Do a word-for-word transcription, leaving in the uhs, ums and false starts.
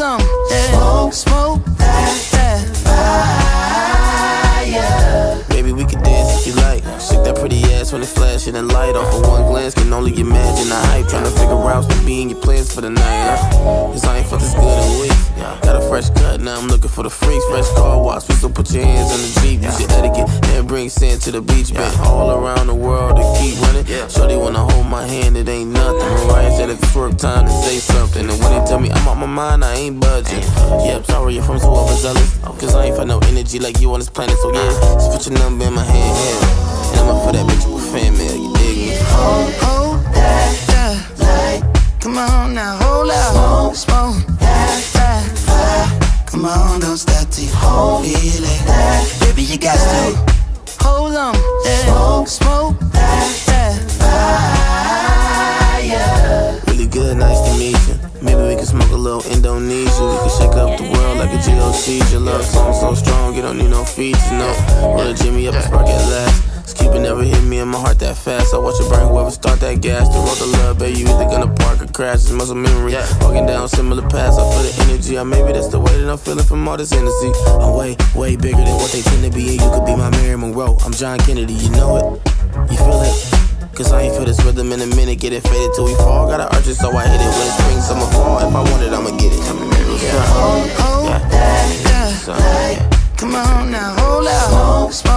'em, yeah. Smoke, smoke that, that fire. Baby, we can dance if you like. Shake that pretty ass when it flash in the light. Off of one glance, can only imagine the hype. Tryna figure out to be in your plans for the night. Cause I ain't felt this good in weeks. Got a fresh cut, now I'm looking for the freaks. Fresh car wash, please don't put your hands on the Jeep. You should etiquette and bring sand to the beach. Been all around the world to keep running. Shorty wanna hold my hand, it ain't nothing. Mariah said if it's work time to say something. And when they tell me I'm out my mind, I ain't budging. Yeah, I'm sorry if I'm so overzealous, cause I ain't find no energy like you on this planet. So yeah, just put your number in my hand, yeah. And I'ma put that bitch with fan mail, you dig me? Hold, hold that, that light. Come on now, hold out. Smoke, smoke that, that fire. Come on, don't stop till you hold feel it. Baby, you got to hold 'em, yeah. Smoke, smoke that, that fire. Really good, nice to meet you. Maybe we can smoke a little Indonesia. We can shake up the world like a G O C. Your love song so strong, you don't need no features, no. Roll a Jimmy up and spark at last. Cupid never hit me in my heart that fast. I watch it burn whoever start that gas. The road to love, baby, you either gonna park or crash. It's muscle memory, walking down similar paths. I feel the energy, or maybe that's the way that I'm feeling from all this energy. I'm way, way bigger than what they tend to be. And you could be my Mary Monroe, I'm John Kennedy, you know it? You feel it? Cause I ain't feel this rhythm in a minute. Get it faded till we fall. Gotta urge it so I hit it. When it's spring, summer, fall. If I want it, I'ma get it. Yeah, hold, hold that, that light. Come on now, hold out. Smoke, smoke